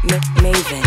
Maven.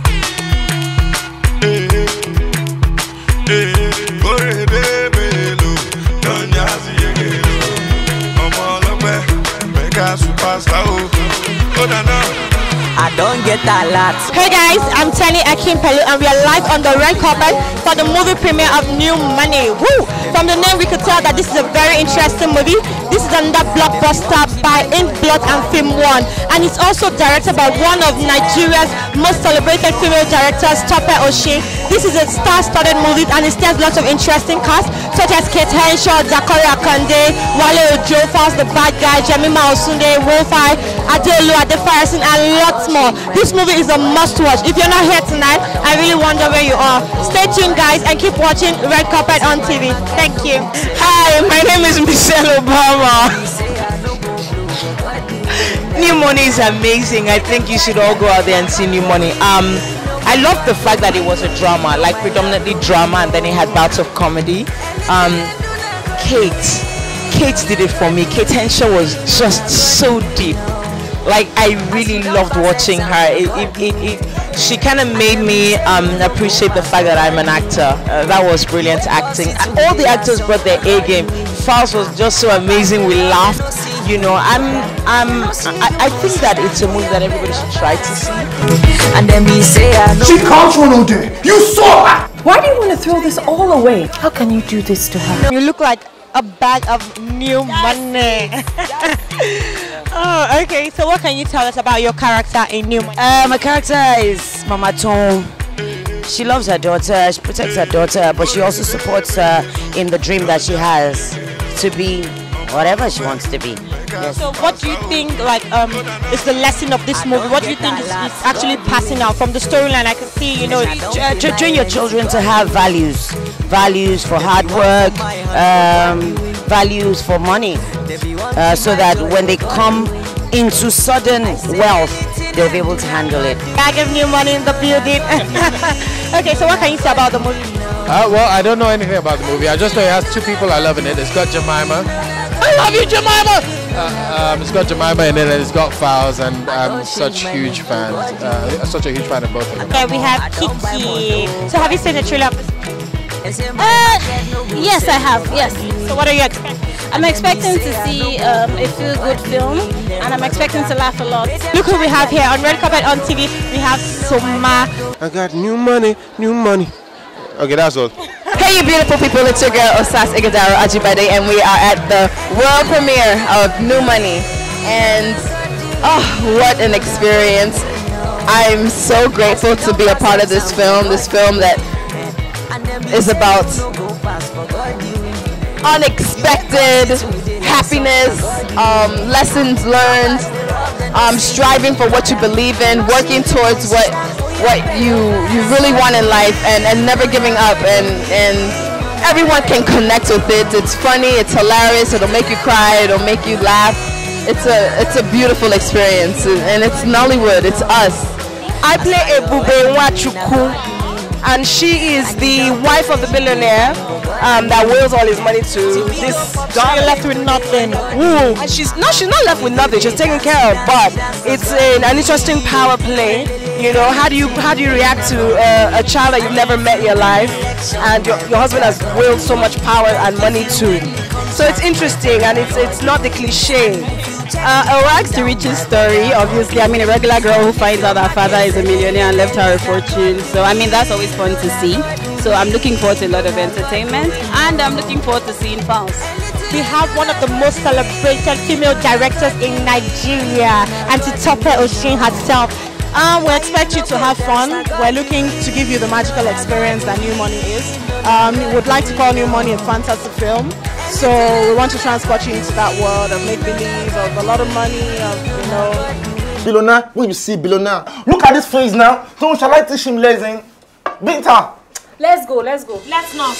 I don't get that lot. Hey guys, I'm Tani Akimpelu and we are live on the red carpet for the movie premiere of New Money. Woo! From the name we could tell that this is a very interesting movie. This is another blockbuster by Ink Blood and Film One, and it's also directed by one of Nigeria's most celebrated female directors, Tope Oshin. This is a star-studded movie and it stars lots of interesting cast such as Kate Henshaw, Zakari Akande, Wale Ojo, Falz the Bad Guy, Jemima Osunde, Wolfie, Adeolu Adefarasin, and lots more. This movie is a must-watch. If you're not here tonight, I really wonder where you are. Stay tuned, guys, and keep watching Red Carpet on TV. Thank you. Hi, my name is Michelle Obama. New Money is amazing. I think you should all go out there and see New Money. I love the fact that it was a drama, like predominantly drama, and then it had bouts of comedy. Kate did it for me. Kate Henshaw was just so deep. Like, I really loved watching her. She kind of made me appreciate the fact that I'm an actor. That was brilliant acting. All the actors brought their A game. Falz was just so amazing. We laughed. You know, I think that it's a movie that everybody should try to see. And then we say, I know. She can't run all day. You saw her. Why do you want to throw this all away? How can you do this to her? You look like a bag of new money. Oh, okay. So what can you tell us about your character in New Money? My character is Mama Tom. She loves her daughter, she protects her daughter, but she also supports her in the dream that she has to be whatever she wants to be. Yes. So what do you think is the lesson of this movie? What do you think is actually passing out from the storyline? I can see, you know, train your children to have values for hard work, values for money, so that when they come into sudden wealth, they'll be able to handle it. Bag of new money in the building. Okay, so what can you say about the movie? Well, I don't know anything about the movie. I just know it has two people I love in it. It's got Jemima. I love you, Jemima! It's got Jemima in it and it's got Falz, and I'm such huge fan. Such a huge fan of both of them. Okay, we have Kiki. So have you seen the trailer? Yes, I have, yes. So what are you expecting? I'm expecting to see a feel-good film, and I'm expecting to laugh a lot. Look who we have here on Red Carpet on TV. We have Soma. I got new money, new money. Okay, that's all. Hey you beautiful people, it's your girl Osas Ighodaro Ajibade, and we are at the world premiere of New Money. And oh, what an experience. I'm so grateful to be a part of this film that is about unexpected happiness, lessons learned, striving for what you believe in, working towards what you really want in life, and never giving up, and everyone can connect with it. It's funny, it's hilarious, it'll make you cry, it'll make you laugh. It's a beautiful experience, and it's Nollywood, it's us. I play Ebube Nwachukwu, and she is the wife of the billionaire that wills all his money to this guy. You're left with nothing. Ooh. And she's not left with nothing. She's taken care of. But it's an interesting power play. You know, how do you react to a child that you've never met in your life, and your husband has willed so much power and money to? So it's interesting, and it's not the cliche. A rags to riches story, obviously. I mean, a regular girl who finds out her father is a millionaire and left her a fortune. So, I mean, that's always fun to see. So, I'm looking forward to a lot of entertainment, and I'm looking forward to seeing Falz. We have one of the most celebrated female directors in Nigeria, Auntie Tope Oshin herself. We expect you to have fun. We're looking to give you the magical experience that New Money is. We would like to call New Money a fantasy film. So we want to transport you into that world and make believe of a lot of money, of, you know. Billionaire, when you see billionaire, look at this face now. So shall I teach him lesson? Victor. Let's go. Let's not.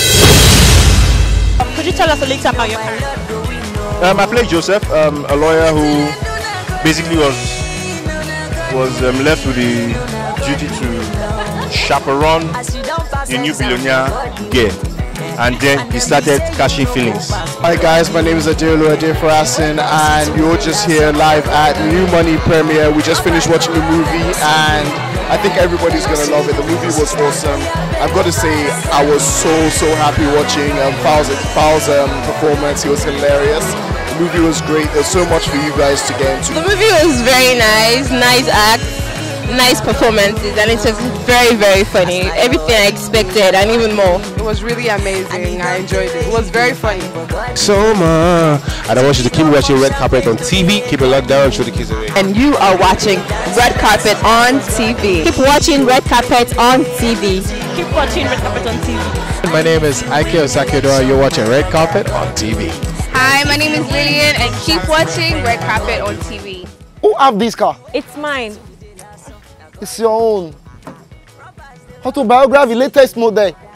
Could you tell us a little about your character? I play Joseph, a lawyer who basically was left with the duty to chaperone a new billionaire girl. and then he started catching feelings. Hi guys, my name is Adeolu Adefarasin and you're just here live at New Money premiere. We just finished watching the movie and I think everybody's gonna love it. The movie was awesome. I've got to say I was so happy watching Fal's performance. He was hilarious. The movie was great. There's so much for you guys to get into. The movie was very nice act, nice performances, and it was very funny. Everything I expected and even more. It was really amazing. I enjoyed it. It was very funny. So much. And I want you to keep watching Red Carpet on TV. Keep it locked down. Show the kids away. And you are watching Red Carpet on TV. Keep watching Red Carpet on TV. Keep watching Red Carpet on TV. My name is Ike Osakiodora. You're watching Red Carpet on TV. Hi, my name is Lillian and keep watching Red Carpet on TV. Who have this car? It's mine. It's your own. Autobiography, latest model.